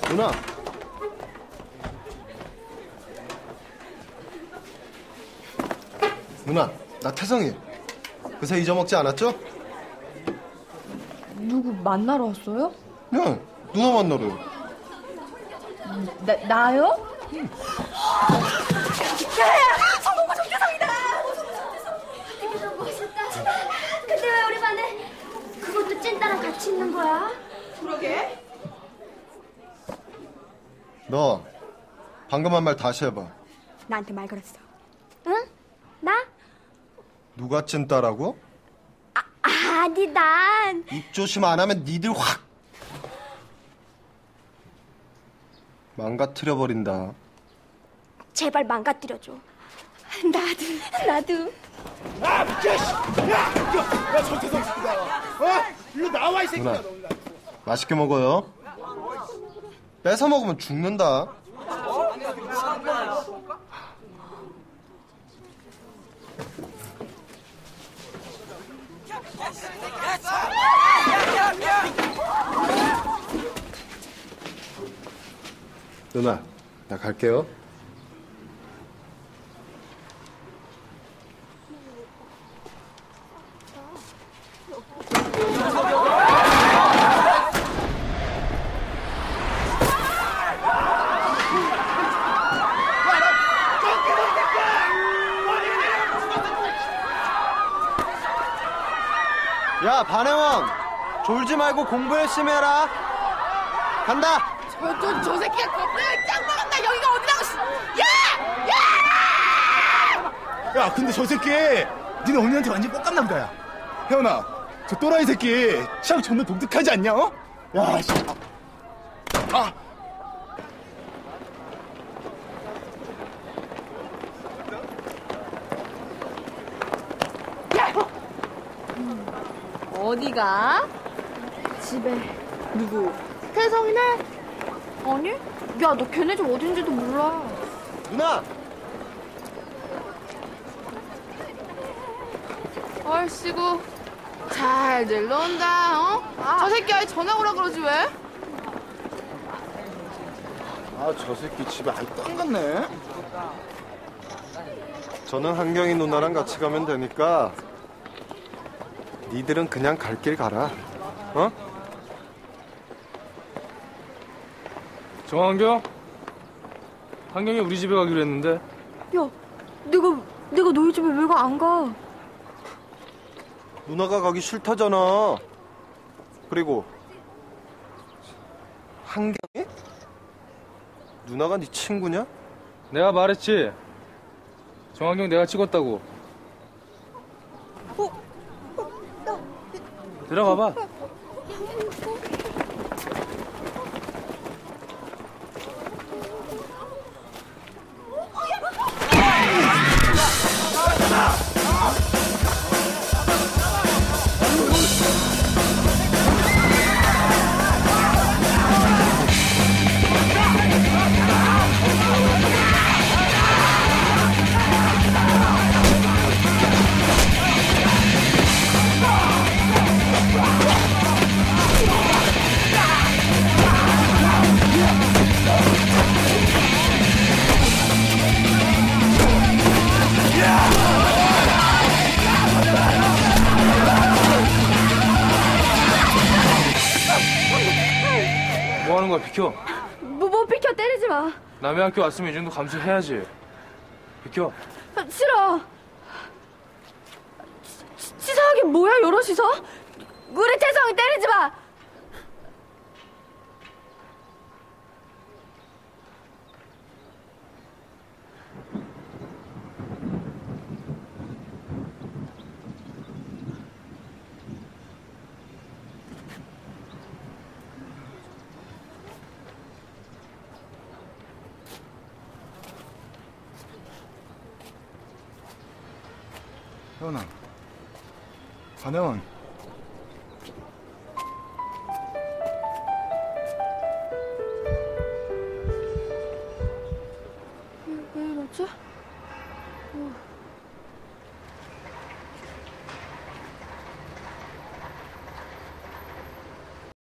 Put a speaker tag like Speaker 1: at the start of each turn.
Speaker 1: 누나. 누나, 나 태성이. 그새 잊어먹지 않았죠?
Speaker 2: 누구 만나러 왔어요?
Speaker 1: 네, 누나 만나러요.
Speaker 2: 나요?
Speaker 3: 야야! 정말 정태성이다! 이게 너무 멋있다. 근데 왜 우리 반에 그것도 찐따랑 같이 있는 거야?
Speaker 4: 그러게.
Speaker 1: 너 방금 한 말 다시 해봐.
Speaker 3: 나한테 말 걸었어. 응? 나?
Speaker 1: 누가 찐따라고?
Speaker 3: 아니 난
Speaker 1: 입 조심 안 하면 니들 확 망가뜨려버린다.
Speaker 3: 제발 망가뜨려줘. 나도.
Speaker 5: 아, 비켜! 야, 정태성 새끼다. 일로 나와, 이 새끼야.
Speaker 1: 누나, 맛있게 먹어요. 뺏어 먹으면 죽는다. 누나, 나 갈게요. 야, 반혜원! 졸지 말고 공부 열심히 해라. 간다!
Speaker 4: 저 새끼가 겁나 짱 먹었다. 여기가 어디라고. 야!
Speaker 5: 야, 근데 저 새끼, 니네 언니한테 완전 뻑감나 보다, 야. 혜원아, 저 또라이 새끼, 취향 존나 독특하지 않냐, 어? 야, 씨. 아!
Speaker 2: 어디가?
Speaker 3: 집에.
Speaker 2: 누구?
Speaker 3: 태성이네? 아니? 야, 너 걔네 집 어딘지도 몰라.
Speaker 1: 누나!
Speaker 4: 얼씨구 잘들 논다. 어? 저 새끼 아예 전화 오라 그러지 왜?
Speaker 5: 아, 저 새끼 집에 아예 땅 같네.
Speaker 1: 저는 한경이 누나랑 같이 가면 되니까 니들은 그냥 갈 길 가라. 어?
Speaker 6: 정한경? 한경이 우리 집에 가기로 했는데.
Speaker 2: 야, 내가 너희 집에 왜 안 가?
Speaker 1: 누나가 가기 싫다잖아. 그리고 한경이? 누나가 네 친구냐?
Speaker 6: 내가 말했지. 정한경 내가 찍었다고. 들어가봐. 뭐 하는 거야, 비켜.
Speaker 2: 뭐 비켜, 때리지 마.
Speaker 6: 남의 학교 왔으면 이 정도 감수해야지. 비켜.
Speaker 2: 싫어. 치사하게 뭐야, 여럿이서? 우리 태성이 때리지 마.
Speaker 5: 혜원아, 반혜원.
Speaker 2: 왜 이러지?